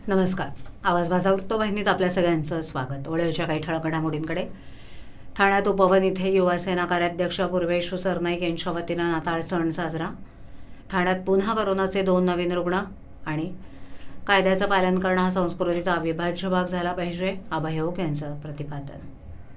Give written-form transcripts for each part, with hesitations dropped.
नमस्कार. आवाज माझा वृत्तवाहिनीत आपल्या सगळ्यांचं स्वागत. वळीच्या काही ठळक घडामोडींकडे. ठाण्यात उपवन इथे युवासेना कार्याध्यक्ष पूर्वेश सरनाईक यांच्या वतीनं नाताळ सण साजरा. ठाण्यात पुन्हा कोरोनाचे 2 नवीन रुग्ण आणि कायद्याचं पालन करणं हा संस्कृतीचा अविभाज्य भाग झाला पाहिजे, अभय ओक यांचं प्रतिपादन.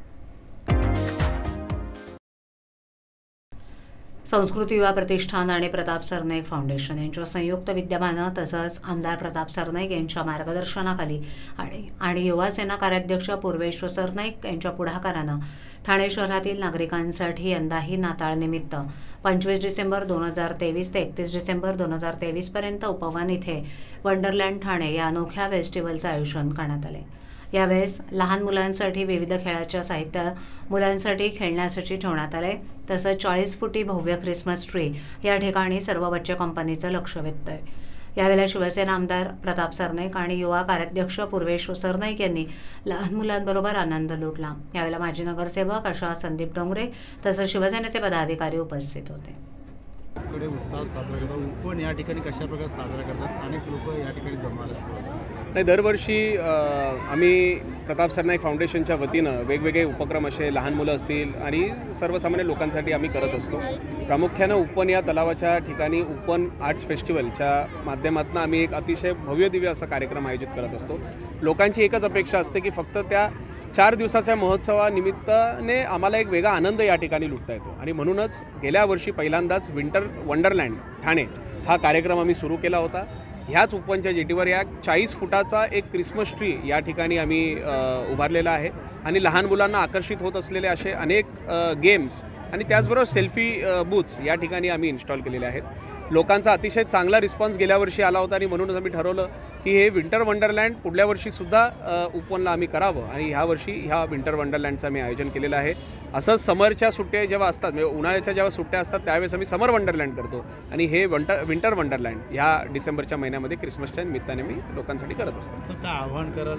संस्कृती युवा प्रतिष्ठान आणि प्रताप सरनाईक फाउंडेशन यांच्या संयुक्त विद्यमानं तसंच आमदार प्रताप सरनाईक यांच्या मार्गदर्शनाखाली आणि युवासेना कार्याध्यक्ष पूर्वेश सरनाईक यांच्या पुढाकारानं ठाणे शहरातील नागरिकांसाठी यंदाही नाताळनिमित्त 25 डिसेंबर 2023 ते 31 डिसेंबर 2023 पर्यंत उपवन इथे वंडरलँड ठाणे या अनोख्या फेस्टिवलचं आयोजन करण्यात आले. यावेळेस लहान मुलांसाठी विविध खेळाच्या साहित्य, मुलांसाठी खेळण्यासाठी ठेवण्यात आले. तसंच 40 फुटी भव्य ख्रिसमस ट्री या ठिकाणी सर्व बच्चे कंपनीचं लक्ष वेधतंय. यावेळेला शिवसेना आमदार प्रताप सरनाईक आणि युवा कार्याध्यक्ष पूर्वेश सरनाईक यांनी लहान मुलांबरोबर आनंद लुटला. यावेळेला माजी नगरसेवक अशा संदीप डोंगरे तसंच शिवसेनेचे पदाधिकारी उपस्थित होते. कडे उत्साह साजरा करतात. पण या ठिकाणी कशा प्रकारे साजरा करतात? अनेक लोक या ठिकाणी जमायला असतात. नाही, दरवर्षी आम्ही प्रताप सरनाईक फाउंडेशनच्या वतीनं वेगवेगळे उपक्रम असे लहान मुलं असतील आणि सर्वसामान्य लोकांसाठी आम्ही करत असतो. प्रामुख्यानं उपवन या तलावाच्या ठिकाणी उपवन आर्ट्स फेस्टिवलच्या माध्यमातून आम्ही एक अतिशय भव्य दिव्य असा कार्यक्रम आयोजित करत असतो. लोकांची एकच अपेक्षा असते की फक्त त्या 4 दिवसाच्या महोत्सवानिमित्ताने आम्हाला एक वेगळा आनंद या ठिकाणी लुटता येतो आणि म्हणूनच गेल्या वर्षी पहिल्यांदाच विंटर वंडरलँड ठाणे हा कार्यक्रम आम्ही सुरू केला होता. ह्याच उपवनच्या जेटीवर या 40 फुटाचा एक क्रिसमस ट्री या ठिकाणी आम्ही उभारलेला आहे आणि लहान मुलांना आकर्षित होत असलेले असे अनेक गेम्स आणि त्याचबरोबर सेल्फी बूथ्स या ठिकाणी आम्ही इन्स्टॉल केलेले आहेत. लोकांचा अतिशय चांगला रिस्पॉन्स गेल्या वर्षी आला होता आणि म्हणूनच आम्ही ठरवलं की हे विंटर वंडरलँड पुढल्या वर्षीसुद्धा उपवनला आम्ही करावं आणि ह्या वर्षी ह्या विंटर वंडरलँडचं आम्ही आयोजन केलेलं आहे. असंच समरच्या सुट्ट्या जेव्हा असतात, म्हणजे उन्हाळ्याच्या जेव्हा सुट्ट्या असतात त्यावेळेस आम्ही समर वंडरलँड करतो आणि हे विंटर वंडरलँड ह्या डिसेंबरच्या महिन्यामध्ये क्रिसमसच्या निमित्ताने मी लोकांसाठी करत असतो. काय आव्हान कराल?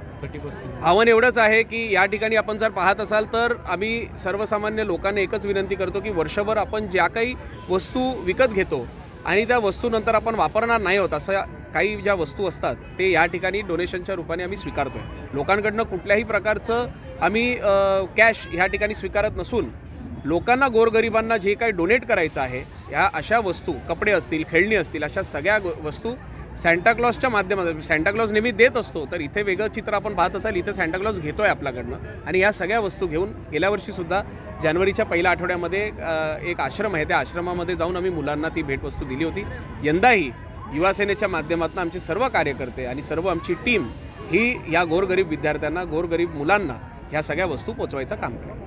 आव्हान एवढंच आहे की या ठिकाणी आपण जर पाहत असाल तर आम्ही सर्वसामान्य लोकांना एकच विनंती करतो की वर्षभर आपण ज्या काही वस्तू विकत घेतो आणि त्या वस्तूनंतर आपण वापरणार नाही होत अशा काही ज्या वस्तू असतात ते या ठिकाणी डोनेशनच्या रूपाने आम्ही स्वीकारतो आहे. लोकांकडनं कुठल्याही प्रकारचं आम्ही कॅश ह्या ठिकाणी स्वीकारत नसून लोकांना, गोरगरिबांना जे काही डोनेट करायचं आहे ह्या अशा वस्तू, कपडे असतील, खेळणी असतील, अशा सगळ्या वस्तू सॅन्टाक्लॉजच्या माध्यमातून, सॅन्टाक्लॉज नेहमी देत असतो तर इथे वेगळं चित्र आपण पाहत असाल, इथे सॅन्टाक्लॉज घेतो आहे आपल्याकडनं आणि या सगळ्या वस्तू घेऊन गेल्या वर्षीसुद्धा जानेवारीच्या पहिल्या आठवड्यामध्ये एक आश्रम आहे, त्या आश्रमामध्ये जाऊन आम्ही मुलांना ती भेटवस्तू दिली होती. यंदाही युवासेनेच्या माध्यमातून आमचे सर्व कार्यकर्ते आणि सर्व आमची टीम ही या गोरगरीब विद्यार्थ्यांना, गोरगरीब मुलांना ह्या सगळ्या वस्तू पोचवायचं काम करेल.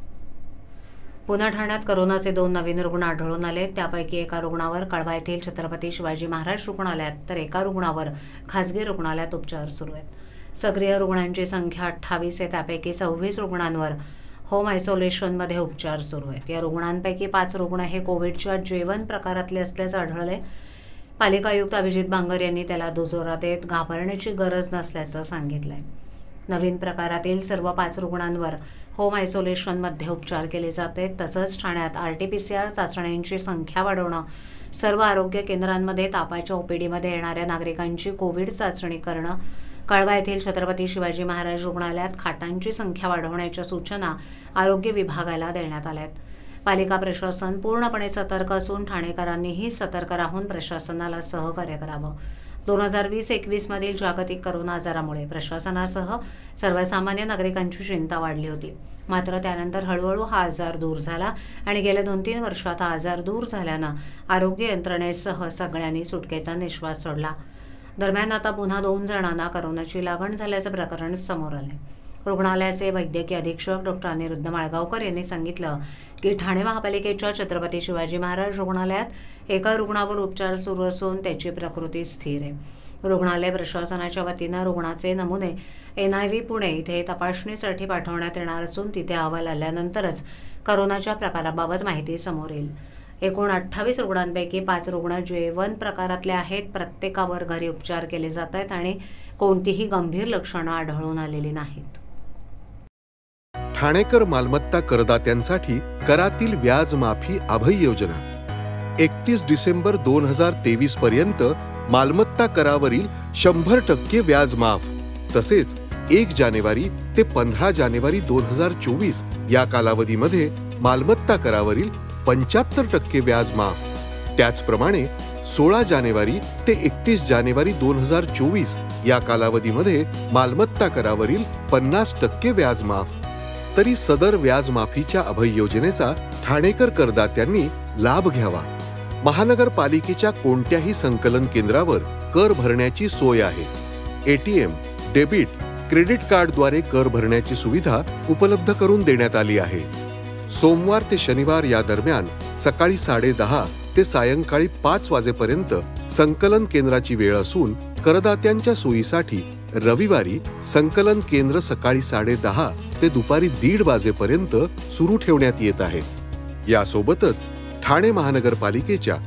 पुन्हा ठाण्यात कोरोनाचे 2 नवीन रुग्ण आढळून आले. त्यापैकी एका रुग्णावर कळवा येथील छत्रपती शिवाजी महाराज रुग्णालयात तर एका रुग्णावर खासगी रुग्णालयात उपचार सुरू आहेत. सक्रिय रुग्णांची संख्या 28 आहे. त्यापैकी 26 रुग्णांवर होम आयसोलेशनमध्ये उपचार सुरू आहेत. या रुग्णांपैकी 5 रुग्ण हे कोविडच्या जेवण प्रकारातले असल्याचं आढळले. पालिका आयुक्त अभिजित बांगर यांनी त्याला दुजोरा देत घाबरण्याची गरज नसल्याचं सांगितलंय. नवीन प्रकारातील सर्व 5 रुग्णांवर होम आयसोलेशनमध्ये उपचार केले जाते. तसंच ठाण्यात RT-PCR चाचण्यांची संख्या वाढवणं, सर्व आरोग्य केंद्रांमध्ये तापाच्या OPDमध्ये येणाऱ्या नागरिकांची कोविड चाचणी करणं, कळवा येथील छत्रपती शिवाजी महाराज रुग्णालयात खाटांची संख्या वाढवण्याच्या सूचना आरोग्य विभागाला देण्यात आल्यात. पालिका प्रशासन पूर्णपणे सतर्क असून ठाणेकरांनीही सतर्क राहून प्रशासनाला सहकार्य करावं. 2020-21 मधील जागतिक करोना आजारामुळे प्रशासनासह सर्वसामान्य नागरिकांची चिंता वाढली होती. मात्र त्यानंतर हळूहळू हा आजार दूर झाला आणि गेल्या 2-3 वर्षात हा आजार दूर झाल्यानं आरोग्य यंत्रणेसह सगळ्यांनी सुटकेचा निश्वास सोडला. दरम्यान आता पुन्हा 2 जणांना करोनाची लागण झाल्याचं प्रकरण समोर आले. रुग्णालयाचे वैद्यकीय अधीक्षक डॉक्टर अनिरुद्ध माळगावकर यांनी सांगितलं की ठाणे महापालिकेच्या छत्रपती शिवाजी महाराज रुग्णालयात एका रुग्णावर उपचार सुरू असून त्याची प्रकृती स्थिर आहे. रुग्णालय प्रशासनाच्या वतीनं रुग्णाचे नमुने NIV पुणे इथे तपासणीसाठी पाठवण्यात येणार असून तिथे अहवाल आल्यानंतरच करोनाच्या प्रकाराबाबत माहिती समोर येईल. एकूण 28 रुग्णांपैकी 5 रुग्ण जेवण प्रकारातले आहेत. प्रत्येकावर घरी उपचार केले जात आहेत आणि कोणतीही गंभीर लक्षणं आढळून आलेली नाहीत. ठाणेकर मालमत्ता करदात्यांसाठी करातील व्याज माफी अभय योजना 31 डिसेंबर 2023 पर्यंत मालमत्ता करावरील 100% व्याज माफ. तसेच 1 जानेवारी ते 15 जानेवारी 2024 या कालावधीमध्ये मालमत्ता करावरील 75% व्याज माफ. त्याचप्रमाणे 16 जानेवारी ते 31 जानेवारी 2024 या कालावधीमध्ये मालमत्ता करावरील 50% व्याज माफ. तरी सदर व्याज माफीच्या अभय योजनेचा ठाणेकर करदात्यांनी लाभ घ्यावा. महानगरपालिकेच्या कोणत्याही संकलन केंद्रावर कर भरण्याची सोय आहे. ATM, डेबिट, क्रेडिट कार्डद्वारे कर भरण्याची सुविधा उपलब्ध करून देण्यात आली आहे. सोमवार ते शनिवार या दरम्यान सकाळी 10:30 ते सायंकाळी 5 वाजेपर्यंत संकलन केंद्राची वेळ असून करदात्यांच्या सोयीसाठी रविवारी संकलन केंद्र सकाळी 10:30 ते दुपारी 1:30 वाजेपर्यंत सुरू ठेवण्यात येत आहेत. यासोबतच ठाणे महानगरपालिकेच्या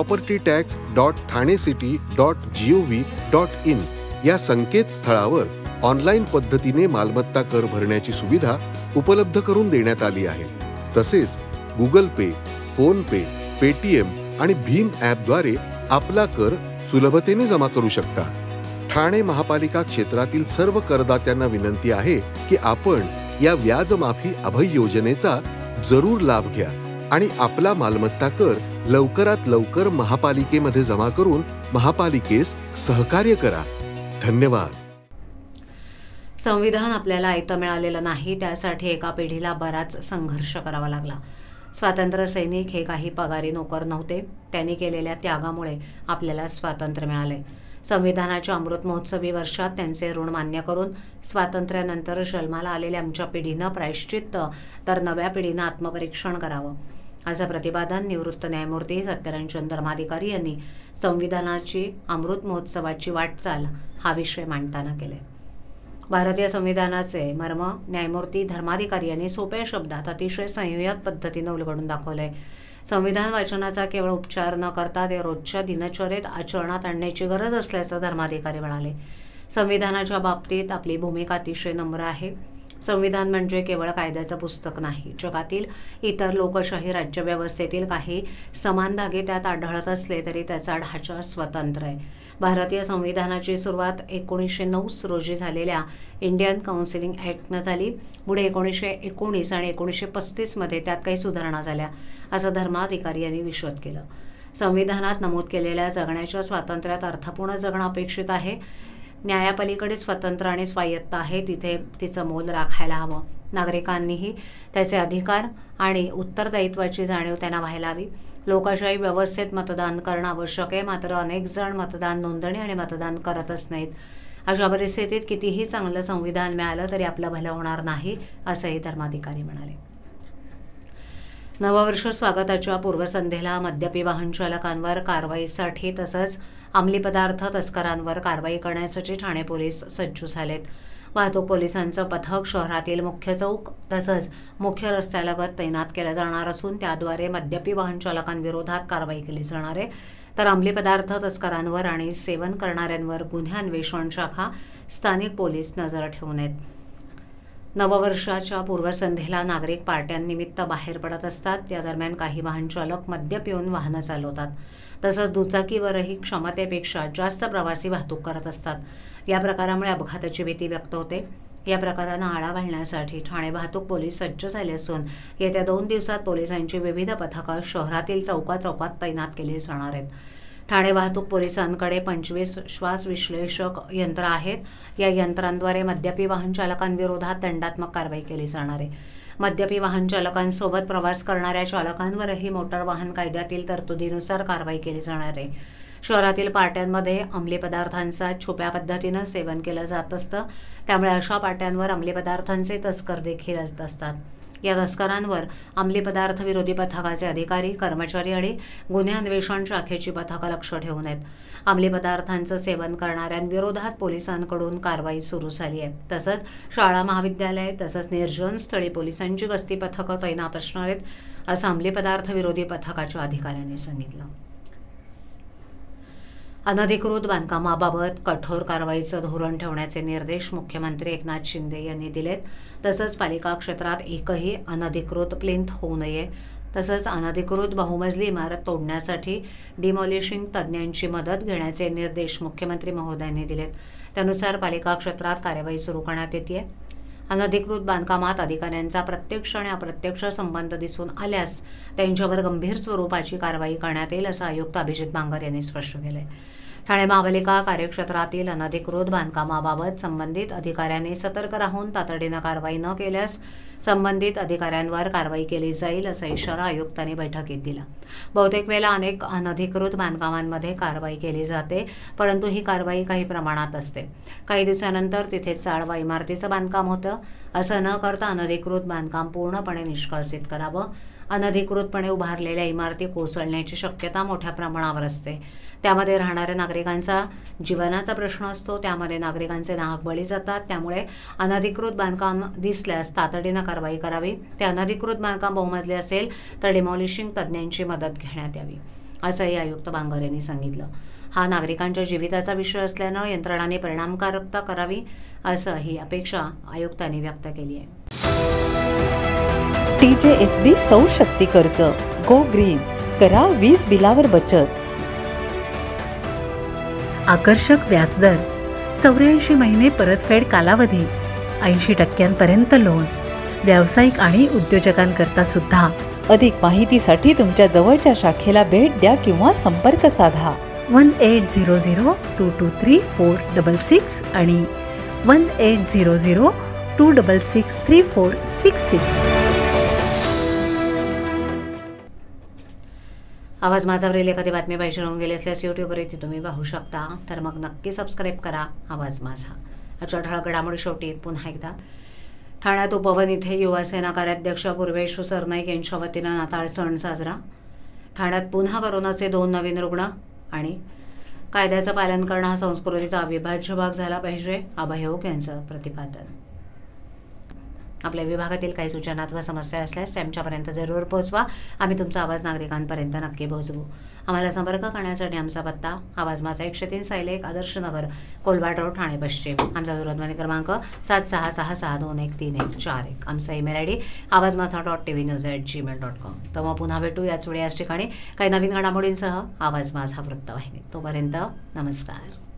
propertytax.thanecity.gov.in या संकेतस्थळावर ऑनलाईन पद्धतीने मालमत्ता कर भरण्याची सुविधा उपलब्ध करून देण्यात आली आहे. तसेच Google Pay, PhonePe, Paytm आणि भीम ॲपद्वारे आपला कर सुलभतेने जमा करू शकता. ठाणे महापालिका क्षेत्रातील सर्व करदात्यांना विनंती आहे की आपण या व्याजमाफी अभय योजनेचा जरूर लाभ घ्या आणि आपला मालमत्ता कर लवकरात लवकर महापालिकेमध्ये जमा करून महापालिकेस सहकार्य करा. धन्यवाद. संविधान आपल्याला ऐतं मिळालेलं नाही, त्यासाठी एका पिढीला बराच संघर्ष करावा लागला. स्वातंत्र्य सैनिक हे काही पगारी नोकर नव्हते. त्यांनी केलेल्या त्यागामुळे आपल्याला स्वातंत्र्य मिळाले. संविधानाच्या अमृत महोत्सवी वर्षात त्यांचे ऋण मान्य करून स्वातंत्र्यानंतर जन्माला आलेल्या आमच्या पिढीनं प्रायश्चित्त तर नव्या पिढीनं आत्मपरीक्षण करावं, असं प्रतिपादन निवृत्त न्यायमूर्ती सत्यरंजन धर्माधिकारी यांनी संविधानाची अमृत महोत्सवाची वाटचाल हा विषय मांडताना केले. भारतीय संविधानाचे मर्म न्यायमूर्ती धर्माधिकारी यांनी सोप्या शब्दात अतिशय संयत पद्धतीनं उलगडून दाखवले. संविधान वाचनाचा केवळ उपचार न करता ते रोजच्या दिनचर्येत आचरणात आणण्याची गरज असल्याचं धर्माधिकारी म्हणाले. संविधानाच्या बाबतीत आपली भूमिका अतिशय नम्र आहे. संविधान म्हणजे केवळ कायद्याचं पुस्तक नाही. जगातील इतर लोकशाही राज्यव्यवस्थेतील काही समान धागे त्यात आढळत असले तरी त्याचा ढाचा स्वतंत्र आहे. भारतीय संविधानाची सुरुवात 1909 रोजी झालेल्या इंडियन काउन्सिलिंग ॲक्टनं झाली. पुढे 1919 आणि 1935 मध्ये त्यात काही सुधारणा झाल्या, असं धर्माधिकारी यांनी विशद केलं. संविधानात नमूद केलेल्या जगण्याच्या स्वातंत्र्यात अर्थपूर्ण जगणं अपेक्षित आहे. न्यायापलीकडे स्वतंत्र आणि स्वायत्त आहे, तिथे तिचं मोल राखायला हवं. नागरिकांनीही त्याचे अधिकार आणि उत्तरदायित्वाची जाणीव त्यांना व्हायला हवी. लोकशाही व्यवस्थेत मतदान करणं आवश्यक आहे, मात्र अनेक जण मतदान नोंदणी आणि मतदान करतच नाहीत. अशा परिस्थितीत कितीही चांगलं संविधान मिळालं तरी आपलं भलं होणार नाही, असंही धर्माधिकारी म्हणाले. नववर्ष स्वागताच्या पूर्वसंध्येला मद्यपी वाहन चालकांवर कारवाईसाठी तसंच अंमली पदार्थ तस्करांवर कारवाई करण्यासाठी ठाणे पोलीस सज्ज झालेत. वाहतूक पोलिसांचं पथक शहरातील मुख्य चौक तसंच मुख्य रस्त्यालगत तैनात केलं जाणार असून त्याद्वारे मद्यपी वाहन चालकांविरोधात कारवाई केली जाणार आहे. तर अंमली पदार्थ तस्करांवर आणि सेवन करणाऱ्यांवर गुन्हे अन्वेषण शाखा स्थानिक पोलीस नजर ठेवून आहेत. नववर्षाच्या पूर्वसंध्येला नागरिक पार्ट्यांनिमित्त बाहेर पडत असतात. त्या दरम्यान काही वाहन चालक मद्य पिऊन वाहनं चालवतात. तसंच दुचाकीवरही क्षमतेपेक्षा जास्त प्रवासी वाहतूक करत असतात. या प्रकारामुळे अपघाताची भीती व्यक्त होते. या प्रकारांना आळा घालण्यासाठी ठाणे वाहतूक पोलीस सज्ज झाले असून येत्या 2 दिवसात पोलिसांची विविध पथकं शहरातील चौकाचौकात तैनात केली जाणार आहेत. ठाणे वाहतूक पोलिसांकडे 25 श्वास विश्लेषक यंत्र आहेत. या यंत्रांद्वारे मद्यपी वाहन चालकांविरोधात दंडात्मक कारवाई केली जाणार आहे. मद्यपी वाहन चालकांसोबत प्रवास करणाऱ्या चालकांवरही मोटार वाहन कायद्यातील तरतुदीनुसार कारवाई केली जाणार आहे. शहरातील पार्ट्यांमध्ये अंमली पदार्थांचा छुप्या पद्धतीनं सेवन केलं जात असतं. त्यामुळे अशा पार्ट्यांवर अंमली पदार्थांचे तस्कर देखील असतात. या तस्करांवर अंमली पदार्थ विरोधी पथकाचे अधिकारी, कर्मचारी आणि गुन्हे अन्वेषण शाखेची पथकं लक्ष ठेवून आहेत. अंमली पदार्थांचं सेवन करणाऱ्यांविरोधात पोलिसांकडून कारवाई सुरू झाली आहे. तसंच शाळा, महाविद्यालय तसंच निर्जन स्थळी पोलिसांची गस्ती पथकं तैनात असणार आहेत, असं अंमली पदार्थ विरोधी पथकाच्या अधिकाऱ्यांनी सांगितलं. अनधिकृत बांधकामाबाबत कठोर कारवाईचं धोरण ठेवण्याचे निर्देश मुख्यमंत्री एकनाथ शिंदे यांनी दिलेत. तसंच पालिका क्षेत्रात एकही अनधिकृत प्लिंथ होऊ नये, तसंच अनधिकृत बहुमजली इमारत तोडण्यासाठी डिमॉलिशिंग तज्ज्ञांची मदत घेण्याचे निर्देश मुख्यमंत्री महोदयांनी दिलेत. त्यानुसार पालिका क्षेत्रात कार्यवाही सुरू करण्यात येते. अनधिकृत बांधकामात अधिकाऱ्यांचा प्रत्यक्ष आणि अप्रत्यक्ष संबंध दिसून आल्यास त्यांच्यावर गंभीर स्वरूपाची कारवाई करण्यात येईल, असं आयुक्त अभिजित बांगर यांनी स्पष्ट केलंय. ठाणे महापालिका कार्यक्षेत्रातील अनधिकृत बांधकामाबाबत संबंधित अधिकाऱ्यांनी सतर्क राहून तातडीनं कारवाई न केल्यास संबंधित अधिकाऱ्यांवर कारवाई केली जाईल, असा इशारा आयुक्तांनी बैठकीत दिला. बहुतेक वेळेला अनेक अनधिकृत बांधकामांमध्ये कारवाई केली जाते, परंतु ही कारवाई काही प्रमाणात असते. काही दिवसानंतर तिथे चाळवा इमारतीचं बांधकाम होतं. असं न करता अनधिकृत बांधकाम पूर्णपणे निष्कासित करावं. अनधिकृतपणे उभारलेल्या इमारती कोसळण्याची शक्यता मोठ्या प्रमाणावर असते. त्यामध्ये राहणाऱ्या नागरिकांचा जीवनाचा प्रश्न असतो. त्यामध्ये नागरिकांचे नाहक बळी जातात. त्यामुळे अनधिकृत बांधकाम दिसल्यास तातडीनं कारवाई करावी. ते अनधिकृत बांधकाम बहुमजले असेल तर डिमॉलिशिंग तज्ज्ञांची मदत घेण्यात यावी, असंही आयुक्त बांगर यांनी सांगितलं. हा नागरिकांच्या जीविताचा विषय असल्यानं यंत्रणांनी परिणामकारकता करावी, असं ही अपेक्षा आयुक्तांनी व्यक्त केली आहे. TJSB सौर शक्ती कर्ज गो ग्रीन, करा वीज बिलावर बचत. आकर्षक व्याजदर, 84 महिने परतफेड कालावधी, 80% लोन, व्यावसायिक आणि उद्योजकांकरता सुद्धा. अधिक माहितीसाठी तुमच्या जवळच्या शाखेला भेट द्या किंवा संपर्क साधा. 1800-223-466 आणि 1800-266-3466. आवाज माझावरील एखादी बातमी पाहिजे होऊन गेली असल्यास यूट्यूबवरती तुम्ही पाहू शकता. तर मग नक्की सबस्क्राईब करा आवाज माझा. आजच्या ठळक घडामोडी शेवटी पुन्हा एकदा. ठाण्यात उपवन इथे युवासेना कार्याध्यक्ष पूर्वेश सरनाईक यांच्या वतीनं नाताळ सण साजरा. ठाण्यात पुन्हा कोरोनाचे 2 नवीन रुग्ण आणि कायद्याचं पालन करणं हा संस्कृतीचा अविभाज्य भाग झाला पाहिजे, अभयोग यांचं प्रतिपादन. आपल्या विभागातील काही सूचना अथवा समस्या असल्यास आमच्यापर्यंत जरूर पोहोचवा. आम्ही तुमचा आवाज नागरिकांपर्यंत नक्की पोहोचवू. आम्हाला संपर्क करण्यासाठी आमचा पत्ता आवाज माझा 103 सायलेक आदर्श नगर कोलवाड रोड ठाणे पश्चिम. आमचा दूरध्वनी क्रमांक 7666621341. आमचा ईमेल ID avazmaza.tvnews@gmail.com. तर मग पुन्हा भेटू याच वेळी याच ठिकाणी काही नवीन घडामोडींसह आवाज माझा वृत्तवाहिनी. तोपर्यंत नमस्कार.